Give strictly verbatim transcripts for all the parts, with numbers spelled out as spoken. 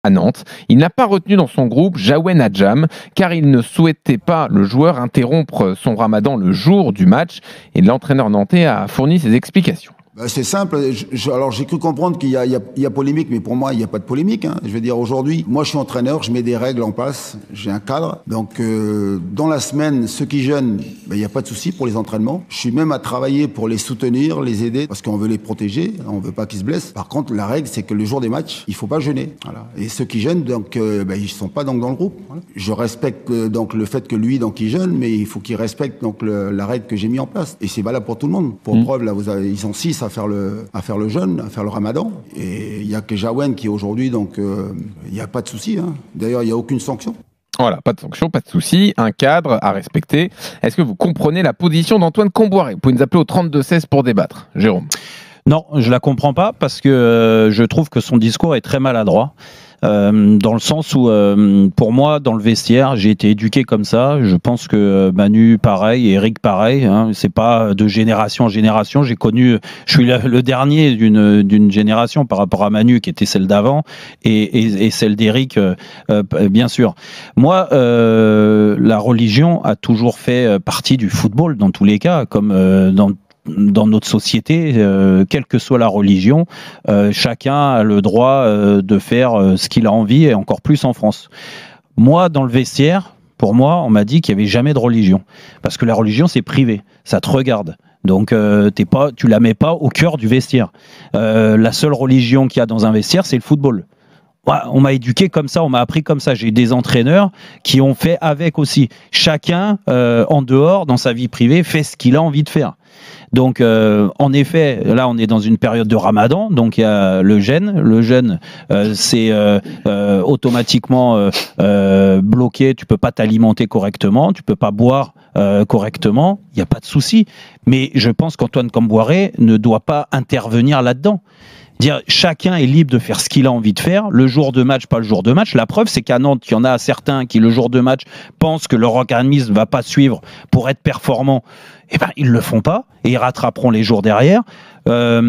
à Nantes. Il n'a pas retenu dans son groupe Jawen Adjam car il ne souhaitait pas le joueur interrompre son ramadan le jour du match et l'entraîneur nantais a fourni ses explications. Ben c'est simple. Je, je, alors j'ai cru comprendre qu'il y a, il y a, il y a polémique, mais pour moi il n'y a pas de polémique. Hein. Je veux dire aujourd'hui, moi je suis entraîneur, je mets des règles en place, j'ai un cadre. Donc euh, dans la semaine, ceux qui jeûnent, ben, il n'y a pas de souci pour les entraînements. Je suis même à travailler pour les soutenir, les aider, parce qu'on veut les protéger, on veut pas qu'ils se blessent. Par contre, la règle c'est que le jour des matchs, il faut pas jeûner. Voilà. Et ceux qui jeûnent, donc euh, ben, ils sont pas donc dans le groupe. Voilà. Je respecte euh, donc le fait que lui donc il jeûne, mais il faut qu'il respecte donc le, la règle que j'ai mis en place. Et c'est valable pour tout le monde. Pour mmh. preuve, là, vous avez, ils sont six à faire le à faire le jeûne, à faire le ramadan. Et il n'y a que Jawen qui aujourd'hui, donc il euh, n'y a pas de souci. Hein. D'ailleurs, il n'y a aucune sanction. Voilà, pas de sanction, pas de souci, un cadre à respecter. Est-ce que vous comprenez la position d'Antoine Comboiré ? Vous pouvez nous appeler au trente-deux seize pour débattre. Jérôme ? Non, je la comprends pas parce que euh, je trouve que son discours est très maladroit. Euh, dans le sens où, euh, pour moi, dans le vestiaire, j'ai été éduqué comme ça. Je pense que Manu, pareil, et Eric, pareil. Hein, c'est pas de génération en génération. J'ai connu, je suis le, le dernier d'une d'une génération par rapport à Manu, qui était celle d'avant, et, et, et celle d'Eric, euh, euh, bien sûr. Moi, euh, la religion a toujours fait partie du football, dans tous les cas, comme euh, dans dans notre société, euh, quelle que soit la religion, euh, chacun a le droit euh, de faire euh, ce qu'il a envie, et encore plus en France. Moi, dans le vestiaire, pour moi, on m'a dit qu'il n'y avait jamais de religion. Parce que la religion, c'est privé, ça te regarde. Donc, euh, t'es pas, tu la mets pas au cœur du vestiaire. Euh, la seule religion qu'il y a dans un vestiaire, c'est le football. Ouais, on m'a éduqué comme ça, on m'a appris comme ça. J'ai des entraîneurs qui ont fait avec aussi. Chacun, euh, en dehors, dans sa vie privée, fait ce qu'il a envie de faire. Donc, euh, en effet, là, on est dans une période de Ramadan, donc il y a le jeûne. Le jeûne, euh, c'est euh, euh, automatiquement euh, euh, bloqué. Tu peux pas t'alimenter correctement, tu peux pas boire euh, correctement. Il n'y a pas de souci. Mais je pense qu'Antoine Comboiré ne doit pas intervenir là-dedans. Dire, chacun est libre de faire ce qu'il a envie de faire, le jour de match, pas le jour de match. La preuve, c'est qu'à Nantes, il y en a certains qui, le jour de match, pensent que leur organisme ne va pas suivre pour être performant. Eh ben, ils le font pas et ils rattraperont les jours derrière. Euh,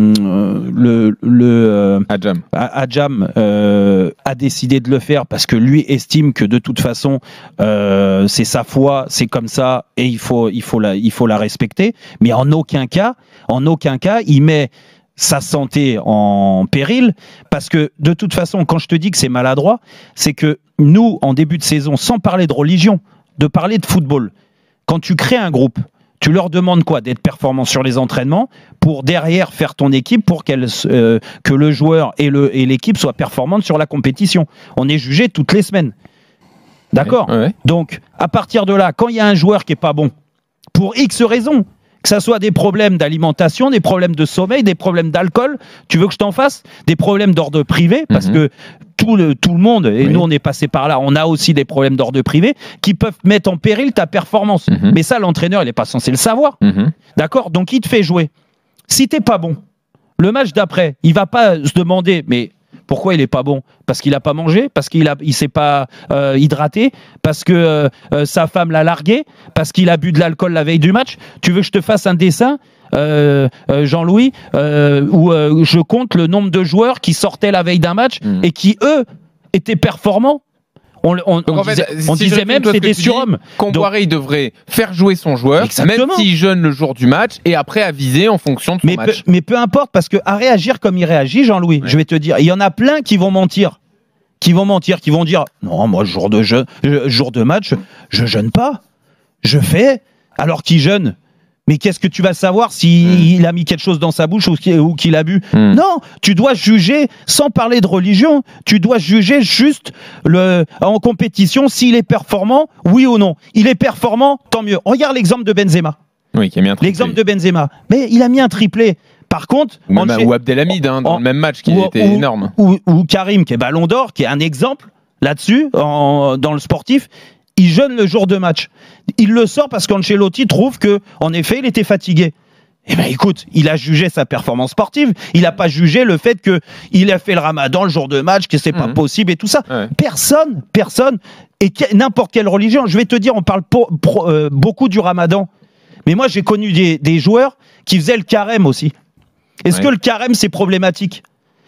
le le euh, Adjam, Adjam euh, a décidé de le faire parce que lui estime que de toute façon, euh, c'est sa foi, c'est comme ça et il faut il faut la il faut la respecter. Mais en aucun cas, en aucun cas, il met sa santé en péril, parce que de toute façon, quand je te dis que c'est maladroit, c'est que nous, en début de saison, sans parler de religion, de parler de football, quand tu crées un groupe, tu leur demandes quoi ? D'être performant sur les entraînements pour derrière faire ton équipe pour qu'elle, euh, que le joueur et, le, et l'équipe soient performantes sur la compétition. On est jugé toutes les semaines. D'accord ? Ouais, ouais. Donc, à partir de là, quand il y a un joueur qui n'est pas bon, pour X raisons, que ça soit des problèmes d'alimentation, des problèmes de sommeil, des problèmes d'alcool, tu veux que je t'en fasse ? Des problèmes d'ordre privé, parce mm-hmm. que tout le, tout le monde, et oui. nous on est passé par là, on a aussi des problèmes d'ordre privé qui peuvent mettre en péril ta performance. Mm-hmm. Mais ça, l'entraîneur, il n'est pas censé le savoir. Mm-hmm. D'accord ? Donc il te fait jouer. Si t'es pas bon, le match d'après, il va pas se demander, mais pourquoi il est pas bon ? Parce qu'il a pas mangé, parce qu'il a, il s'est pas euh, hydraté, parce que euh, sa femme l'a largué, parce qu'il a bu de l'alcool la veille du match. Tu veux que je te fasse un dessin, euh, euh, Jean-Louis, euh, où euh, je compte le nombre de joueurs qui sortaient la veille d'un match mmh. et qui eux étaient performants. On, on, Donc, on en fait, disait, si on disait même que c'est des surhommes. Comboiré, il devrait faire jouer son joueur, Exactement. même s'il jeûne le jour du match, et après aviser en fonction de son mais match. Peu, mais peu importe, parce qu'à réagir comme il réagit, Jean-Louis, ouais. je vais te dire, il y en a plein qui vont mentir. Qui vont mentir, qui vont dire non, moi, jour de, jeu, jour de match, je jeûne pas. Je fais, alors qu'il jeûne. Mais qu'est-ce que tu vas savoir s'il mmh. a mis quelque chose dans sa bouche ou qu'il a bu ? mmh. Non, tu dois juger, sans parler de religion, tu dois juger juste le, en compétition s'il est performant, oui ou non. Il est performant, tant mieux. Regarde l'exemple de Benzema. Oui, qui a mis un triplé. L'exemple de Benzema. Mais il a mis un triplé. Par contre... Ou, même, chez, ou Abdelhamid, hein, dans en, le même match, qui ou, était ou, énorme. Ou, ou Karim, qui est Ballon d'Or, qui est un exemple là-dessus, en, dans le sportif. Il jeûne le jour de match. Il le sort parce qu'Ancelotti trouve que, en effet, il était fatigué. Eh ben, écoute, il a jugé sa performance sportive. Il n'a pas jugé le fait que il a fait le Ramadan le jour de match, que c'est mmh. pas possible et tout ça. Ouais. Personne, personne, et que, n'importe quelle religion. Je vais te dire, on parle pour, pour, euh, beaucoup du Ramadan, mais moi j'ai connu des, des joueurs qui faisaient le carême aussi. Est-ce ouais. que le carême c'est problématique ?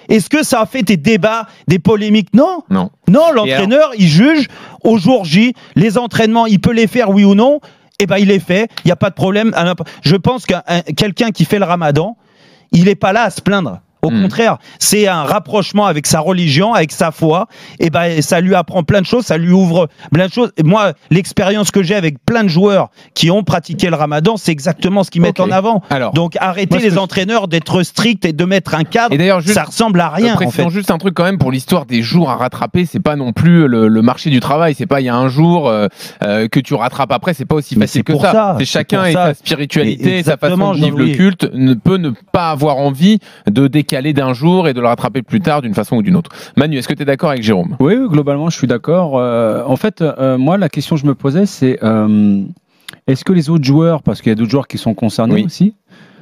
Est-ce que ça a fait des débats, des polémiques? Non. Non. Non, l'entraîneur, il juge au jour J, les entraînements, il peut les faire oui ou non, et ben il les fait, il n'y a pas de problème. Je pense que quelqu'un qui fait le ramadan, il n'est pas là à se plaindre. Au mmh. contraire, c'est un rapprochement avec sa religion, avec sa foi. Et ben, ça lui apprend plein de choses, ça lui ouvre plein de choses. Et moi, l'expérience que j'ai avec plein de joueurs qui ont pratiqué le ramadan, c'est exactement ce qu'ils mettent okay. en avant. Alors, donc, arrêtez les entraîneurs d'être stricts et de mettre un cadre. Et juste, ça ressemble à rien. Euh, en fait. Juste un truc quand même pour l'histoire des jours à rattraper. C'est pas non plus le, le marché du travail. C'est pas il y a un jour euh, euh, que tu rattrapes après. C'est pas aussi facile que ça. ça. C'est chacun et sa spiritualité, sa façon de vivre le culte ne peut ne pas avoir envie de décaler d'un jour et de le rattraper plus tard d'une façon ou d'une autre. Manu, est-ce que tu es d'accord avec Jérôme? Oui, globalement, je suis d'accord. Euh, en fait, euh, moi, la question que je me posais, c'est euh, est-ce que les autres joueurs, parce qu'il y a d'autres joueurs qui sont concernés oui. aussi,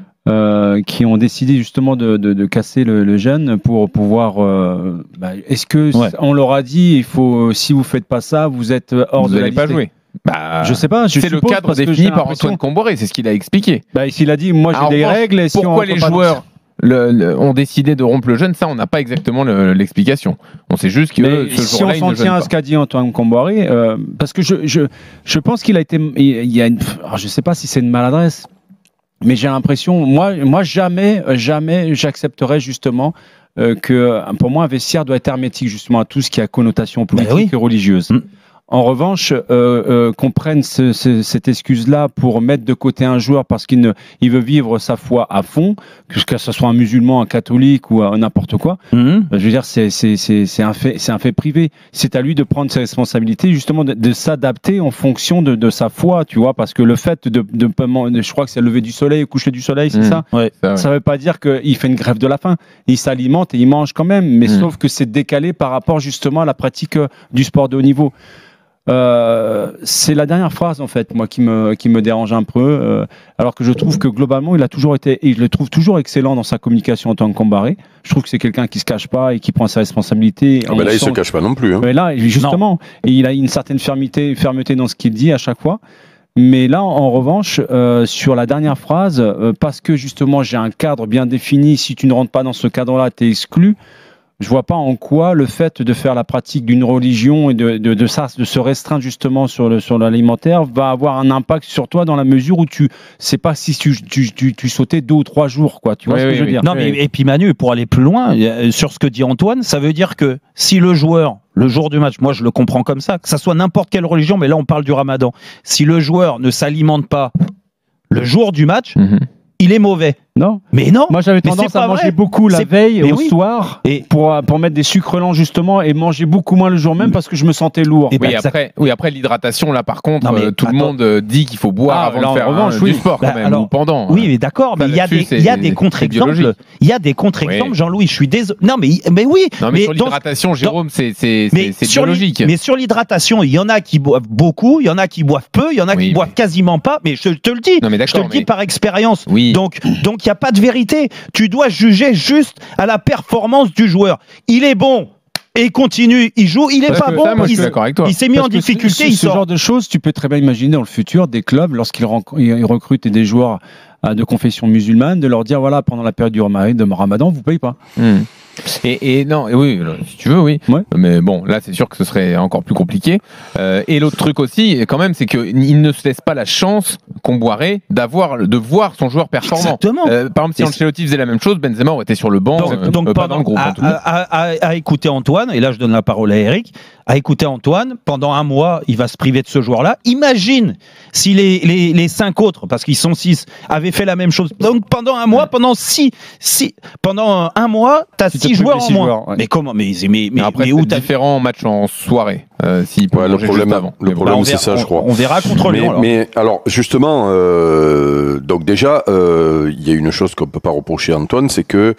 euh, qui ont décidé justement de, de, de casser le, le jeûne pour pouvoir... Euh, bah, est-ce que ouais. on leur a dit, il faut, si vous faites pas ça, vous êtes hors vous de la liste? Vous n'allez pas jouer. Bah, je sais pas. C'est le cadre défini par Antoine Comboiré, c'est ce qu'il a expliqué. Bah, il a dit, moi j'ai Alors, des règles. Et si pourquoi on les joueurs Le, le, ont décidé de rompre le jeûne, ça on n'a pas exactement le, l'explication. On sait juste que euh, ce si jour-là, on s'en tient à ce qu'a dit Antoine Comboiré, euh, parce que je, je, je pense qu'il a été, il y a une, alors je sais pas si c'est une maladresse, mais j'ai l'impression, moi, moi jamais, jamais j'accepterais justement euh, que pour moi un vestiaire doit être hermétique justement à tout ce qui a connotation politique oui. et religieuse. Mmh. En revanche, euh, euh, qu'on prenne ce, ce, cette excuse-là pour mettre de côté un joueur parce qu'il ne, il veut vivre sa foi à fond, que ce soit un musulman, un catholique ou un, n'importe quoi, mm-hmm. je veux dire, c'est, c'est, c'est, c'est, un fait, c'est un fait privé. C'est à lui de prendre ses responsabilités, justement de, de s'adapter en fonction de, de sa foi, tu vois, parce que le fait de, de, de je crois que c'est le lever du soleil, coucher du soleil, c'est mmh. ça ouais, ça ne veut pas dire qu'il fait une grève de la faim. Il s'alimente et il mange quand même, mais mmh. sauf que c'est décalé par rapport justement à la pratique du sport de haut niveau. Euh, c'est la dernière phrase en fait moi qui me qui me dérange un peu euh, alors que je trouve que globalement il a toujours été et je le trouve toujours excellent dans sa communication en tant que Comboiré. Je trouve que c'est quelqu'un qui se cache pas et qui prend ses responsabilités. Ah mais là il se cache pas non plus hein. Mais là justement et il a une certaine fermeté fermeté dans ce qu'il dit à chaque fois. Mais là, en revanche, euh, sur la dernière phrase, euh, parce que justement j'ai un cadre bien défini, si tu ne rentres pas dans ce cadre-là, tu es exclu. Je vois pas en quoi le fait de faire la pratique d'une religion et de, de, de, ça, de se restreindre justement sur, le, sur l'alimentaire va avoir un impact sur toi dans la mesure où tu sais pas si tu, tu, tu, tu sautais deux ou trois jours, quoi. Tu vois oui, ce que oui, je veux oui. dire? Non, mais et puis Manu, pour aller plus loin sur ce que dit Antoine, ça veut dire que si le joueur, le jour du match, moi je le comprends comme ça, que ça soit n'importe quelle religion, mais là on parle du Ramadan, si le joueur ne s'alimente pas le jour du match, mm-hmm. il est mauvais. Non. Mais non. Moi, j'avais tendance à manger vrai. beaucoup la c'est... veille mais au oui. soir et pour, pour mettre des sucres lents, justement, et manger beaucoup moins le jour même parce que je me sentais lourd. Et oui, ben, après, oui, après, l'hydratation, là, par contre, non, mais, euh, tout attends. le monde dit qu'il faut boire ah, avant là, de faire revanche, un, oui. du sport, quand bah, même, alors, ou pendant. Oui, mais d'accord, mais il y a des, il y a des contre-exemples. Il y a des contre-exemples, Jean-Louis, je suis désolé. Non, mais, mais oui. Non, mais, mais sur l'hydratation, Jérôme, c'est, c'est, c'est, c'est biologique. Mais sur l'hydratation, il y en a qui boivent beaucoup, il y en a qui boivent peu, il y en a qui boivent quasiment pas, mais je te le dis. Je te le dis par expérience. Donc, donc, il n'y a pas de vérité. Tu dois juger juste à la performance du joueur. Il est bon et il continue, il joue, il est Parce pas bon, ça, moi, il, il s'est mis Parce en difficulté. Ce, il ce sort. genre de choses, tu peux très bien imaginer dans le futur des clubs, lorsqu'ils ils recrutent des joueurs de confession musulmane, de leur dire voilà, pendant la période du Ramadan, vous ne payez pas. Mmh. Et, et non, et oui, si tu veux, oui. Ouais. Mais bon, là, c'est sûr que ce serait encore plus compliqué. Euh, et l'autre truc aussi, quand même, c'est qu'il ne se laisse pas la chance, Comboiré, d'avoir, de voir son joueur performant. Exactement. Euh, par exemple, si Ancelotti faisait la même chose, Benzema aurait été sur le banc, donc, euh, donc euh, pas dans le groupe. À, à, à, à écouter Antoine, et là, je donne la parole à Eric, à écouter Antoine, pendant un mois, il va se priver de ce joueur-là. Imagine si les, les, les cinq autres, parce qu'ils sont six, avaient fait la même chose. Donc pendant un mois, ouais. pendant six, six, pendant un mois, t'as si six joueurs en moins. Joueurs, ouais. Mais comment mais, mais, mais, après, mais où t'as différents matchs en soirée euh, s'il peut ouais, le problème, avant. Le problème, bah, c'est ça, on, je crois. On verra contre mais, Lyon. Alors. Mais alors, justement, euh, donc déjà, il euh, y a une chose qu'on peut pas reprocher à Antoine, c'est que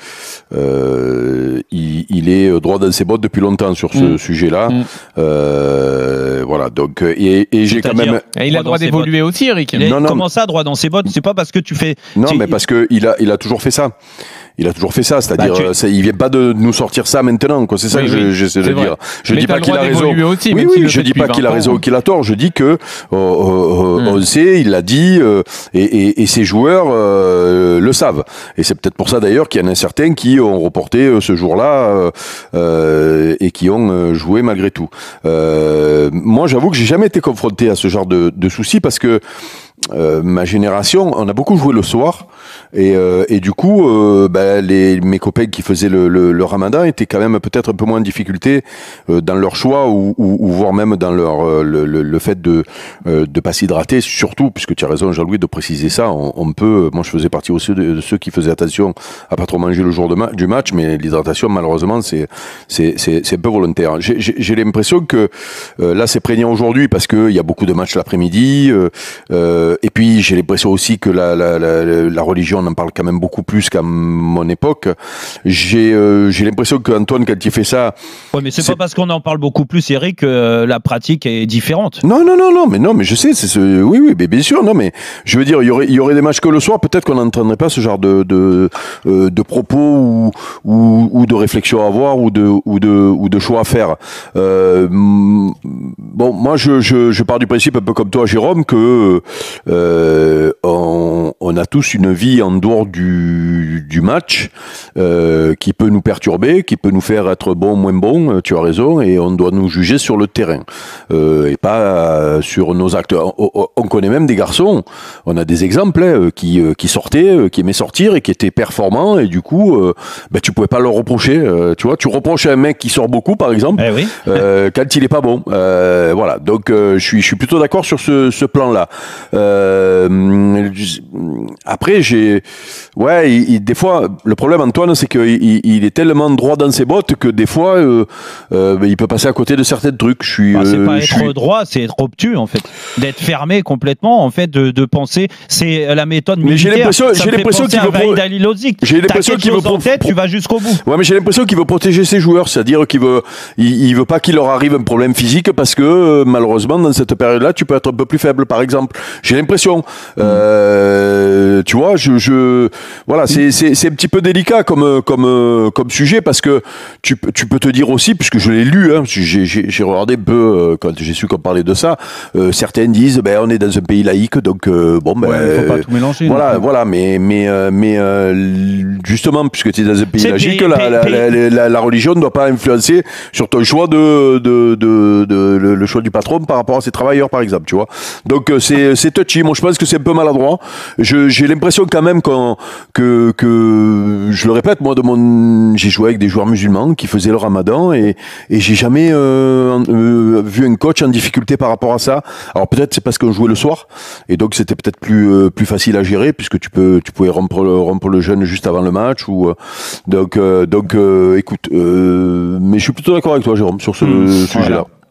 euh, il, il est droit dans ses bottes depuis longtemps sur ce mmh. sujet-là. Mmh. Euh, voilà. Donc, et, et j'ai quand même. Et il a le droit d'évoluer aussi, Eric. Il non, non, comment ça, droit dans ses bottes? C'est pas parce que tu fais. Non, tu... mais parce que il a, il a toujours fait ça. il a toujours fait ça, c'est-à-dire, bah, tu... il vient pas de nous sortir ça maintenant, quoi. C'est ça oui, que oui. j'essaie de vrai. dire. Je mais dis pas qu'il a raison. Aussi, oui, oui, je dis pas qu'il a raison ou qu'il a tort. Je dis que euh, euh, mm. on le sait, il l'a dit, euh, et, et, et ses joueurs euh, le savent. Et c'est peut-être pour ça d'ailleurs qu'il y en a certains qui ont reporté euh, ce jour-là euh, euh, et qui ont euh, joué malgré tout. Euh, moi, j'avoue que j'ai jamais été confronté à ce genre de, de soucis parce que Euh, ma génération, on a beaucoup joué le soir et, euh, et du coup, euh, ben, les, mes copains qui faisaient le, le, le ramadan étaient quand même peut-être un peu moins en difficulté euh, dans leur choix ou, ou, ou voire même dans leur euh, le, le, le fait de euh, de pas s'hydrater, surtout puisque tu as raison Jean-Louis de préciser ça. On, on peut, moi je faisais partie aussi de, de ceux qui faisaient attention à pas trop manger le jour de ma, du match, mais l'hydratation malheureusement c'est c'est c'est, c'est un peu volontaire. J'ai, j'ai, j'ai l'impression que euh, là c'est prégnant aujourd'hui parce que il y a beaucoup de matchs l'après-midi. Euh, euh, Et puis j'ai l'impression aussi que la, la, la, la religion, on en parle quand même beaucoup plus qu'à mon époque. J'ai euh, j'ai l'impression qu'Antoine, quand il fait ça... Ouais, mais c'est, c'est pas parce qu'on en parle beaucoup plus, Eric, que euh, la pratique est différente. Non, non, non, non, mais non, mais je sais, c'est ce... oui, oui, mais bien sûr, non, mais je veux dire, il y aurait, il y aurait des matchs que le soir, peut-être qu'on n'entendrait pas ce genre de de, euh, de propos ou, ou ou de réflexion à avoir ou de ou de ou de choix à faire. Euh, bon, moi, je je je pars du principe un peu comme toi, Jérôme, que Euh, on, on a tous une vie en dehors du, du match euh, qui peut nous perturber, qui peut nous faire être bon ou moins bon, tu as raison, et on doit nous juger sur le terrain euh, et pas euh, sur nos actes. On, on connaît même des garçons, on a des exemples hein, qui, qui sortaient, qui aimaient sortir et qui étaient performants et du coup euh, ben, tu pouvais pas leur reprocher, euh, tu vois, tu reproches à un mec qui sort beaucoup par exemple eh oui. euh, quand il est pas bon, euh, voilà, donc euh, je suis je suis plutôt d'accord sur ce, ce plan-là. Euh, après, j'ai, ouais, il, il, des fois, le problème, Antoine, c'est qu'il il, il est tellement droit dans ses bottes que des fois, euh, euh, il peut passer à côté de certains trucs. Je suis. Bah, c'est euh, pas je être suis... droit, c'est être obtus en fait, d'être fermé complètement, en fait, de, de penser. C'est la méthode militaire. Mais j'ai l'impression, ça j'ai l'impression qu'il veut. Pro... J'ai l'impression qu'il veut. Pro... Tête, pro... tu vas jusqu'au bout. Ouais, mais j'ai l'impression qu'il veut protéger ses joueurs, c'est-à-dire qu'il veut, il, il veut pas qu'il leur arrive un problème physique parce que malheureusement, dans cette période-là, tu peux être un peu plus faible, par exemple. J'ai l'impression. Euh, tu vois, je, je voilà, c'est c'est c'est un petit peu délicat comme comme comme sujet parce que tu tu peux te dire aussi, puisque je l'ai lu, hein, j'ai j'ai j'ai regardé un peu quand j'ai su qu'on parlait de ça. Euh, certains disent, ben on est dans un pays laïque, donc euh, bon ben ouais, faut pas tout mélanger. Voilà, voilà, mais mais euh, mais euh, justement, puisque tu es dans un pays laïque, la, la, la, la, la, la religion ne doit pas influencer sur ton choix de de de, de, de le choix du patron par rapport à ses travailleurs, par exemple, tu vois. Donc c'est c'est touchy. Moi, je pense que c'est un peu maladroit. Je, j'ai l'impression quand même qu'on, que, que, je le répète, moi, de mon, j'ai joué avec des joueurs musulmans qui faisaient le ramadan et, et j'ai jamais euh, euh, vu un coach en difficulté par rapport à ça. Alors peut-être c'est parce qu'on jouait le soir et donc c'était peut-être plus euh, plus facile à gérer puisque tu peux, tu pouvais rompre le, rompre le jeûne juste avant le match ou euh, donc euh, donc euh, écoute, euh, mais je suis plutôt d'accord avec toi, Jérôme, sur ce mmh, sujet-là. Voilà.